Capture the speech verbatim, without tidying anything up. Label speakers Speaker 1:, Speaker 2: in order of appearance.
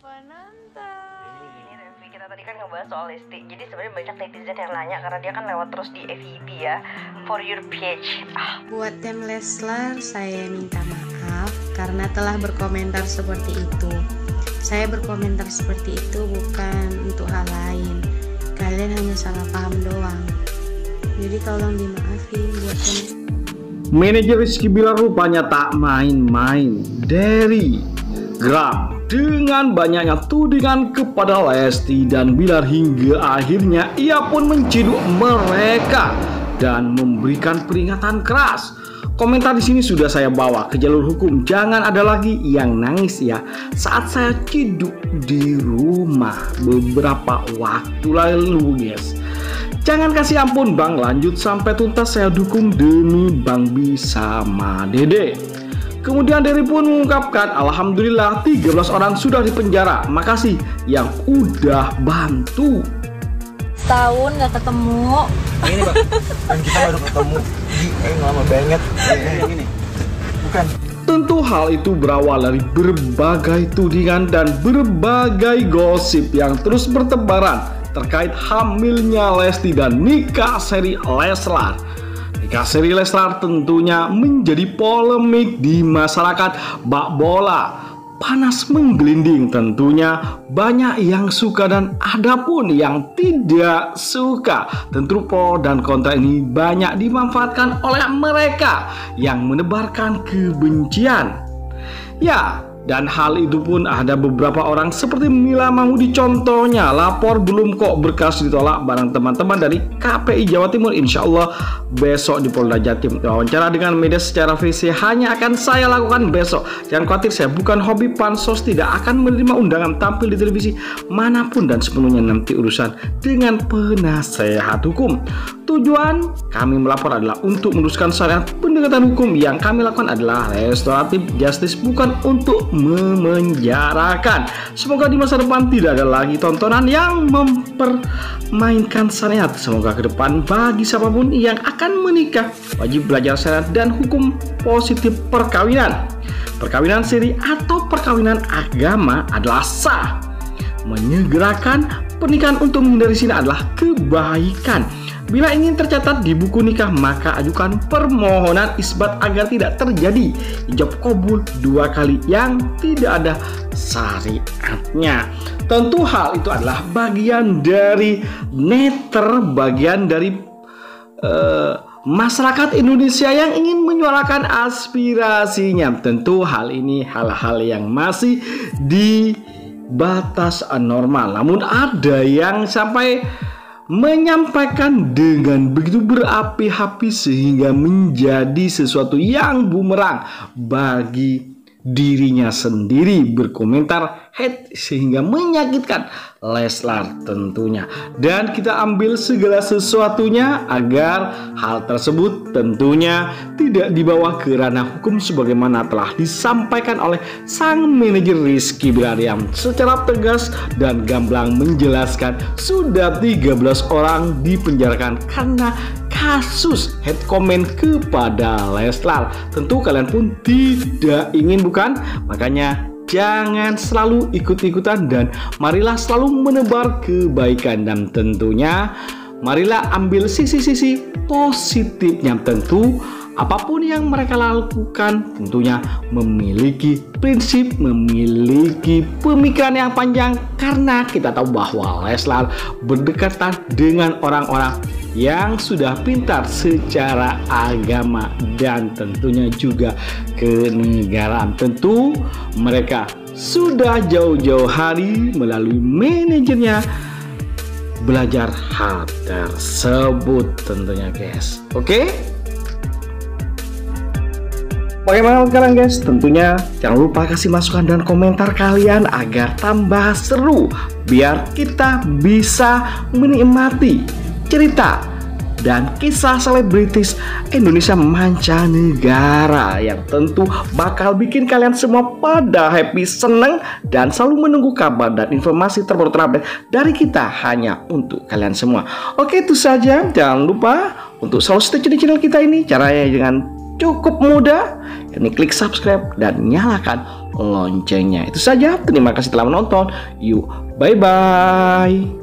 Speaker 1: penonton. Ini Revi, kita tadi kan ngebahas soal Lesti. Jadi sebenarnya banyak netizen yang nanya karena dia kan lewat terus di F Y P ya. For your page. Ah.
Speaker 2: Buat tim Leslar, saya minta maaf karena telah berkomentar seperti itu. Saya berkomentar seperti itu bukan untuk hal lain. Kalian hanya salah paham doang. Jadi tolong dimaafin buat tim.
Speaker 3: Manajer Rizky Bilar rupanya tak main-main dari geram dengan banyaknya tudingan kepada Lesti dan Bilar hingga akhirnya ia pun menciduk mereka dan memberikan peringatan keras. Komentar di sini sudah saya bawa ke jalur hukum. Jangan ada lagi yang nangis ya saat saya ciduk di rumah beberapa waktu lalu, guys. Jangan kasih ampun bang, lanjut sampai tuntas, saya dukung demi Bang Bi sama Dede. Kemudian Dede pun mengungkapkan, alhamdulillah tiga belas orang sudah dipenjara, makasih yang udah bantu.
Speaker 4: Setahun gak ketemu.
Speaker 5: Ini bang, dan kita baru ketemu di eh lama banget. Eh, ini bukan.
Speaker 3: Tentu hal itu berawal dari berbagai tudingan dan berbagai gosip yang terus bertebaran terkait hamilnya Lesti dan nikah seri Leslar. Nikah seri Leslar tentunya menjadi polemik di masyarakat bak bola. Panas menggelinding tentunya, banyak yang suka dan ada pun yang tidak suka. Tentu pro dan kontra ini banyak dimanfaatkan oleh mereka yang menebarkan kebencian. Ya, dan hal itu pun ada beberapa orang seperti Mila Mahmudi contohnya, lapor belum kok berkas ditolak bareng teman-teman dari K P I Jawa Timur. Insya Allah besok di Polda Jatim. Wawancara dengan media secara visi hanya akan saya lakukan besok. Jangan khawatir, saya bukan hobi pansos, tidak akan menerima undangan tampil di televisi manapun dan sepenuhnya nanti urusan dengan penasehat hukum. Tujuan kami melapor adalah untuk meneruskan syariat pendekatan hukum. Yang kami lakukan adalah restoratif justice, bukan untuk memenjarakan. Semoga di masa depan tidak ada lagi tontonan yang mempermainkan syariat. Semoga ke depan bagi siapapun yang akan menikah wajib belajar syariat dan hukum positif perkawinan. Perkawinan siri atau perkawinan agama adalah sah. Menyegerakan pernikahan untuk menghindari zina adalah kebaikan. Bila ingin tercatat di buku nikah, maka ajukan permohonan isbat agar tidak terjadi ijab kabul dua kali yang tidak ada syariatnya. Tentu hal itu adalah bagian dari neter, bagian dari uh, masyarakat Indonesia yang ingin menyuarakan aspirasinya. Tentu hal ini hal-hal yang masih di batas normal, namun ada yang sampai menyampaikan dengan begitu berapi-api sehingga menjadi sesuatu yang bumerang bagi dirinya sendiri, berkomentar hate sehingga menyakitkan Leslar tentunya. Dan kita ambil segala sesuatunya agar hal tersebut tentunya tidak dibawa ke ranah hukum sebagaimana telah disampaikan oleh sang manajer Rizky Bilar yang secara tegas dan gamblang menjelaskan sudah tiga belas orang dipenjarakan karena kasus hate comment kepada Leslar. Tentu kalian pun tidak ingin, bukan? Makanya jangan selalu ikut-ikutan dan marilah selalu menebar kebaikan, dan tentunya marilah ambil sisi-sisi positifnya. Tentu apapun yang mereka lakukan tentunya memiliki prinsip, memiliki pemikiran yang panjang, karena kita tahu bahwa Leslar berdekatan dengan orang-orang yang sudah pintar secara agama dan tentunya juga kenegaraan. Tentu mereka sudah jauh-jauh hari melalui manajernya belajar hal tersebut tentunya, guys. Oke? Bagaimana sekarang, guys? Tentunya jangan lupa kasih masukan dan komentar kalian agar tambah seru, biar kita bisa menikmati cerita dan kisah selebritis Indonesia mancanegara yang tentu bakal bikin kalian semua pada happy, seneng, dan selalu menunggu kabar dan informasi terbaru terupdate dari kita hanya untuk kalian semua. Oke, itu saja. Jangan lupa untuk selalu stay tune di channel kita ini. Caranya dengan cukup mudah, ini klik subscribe dan nyalakan loncengnya. Itu saja, terima kasih telah menonton. Yuk, bye-bye.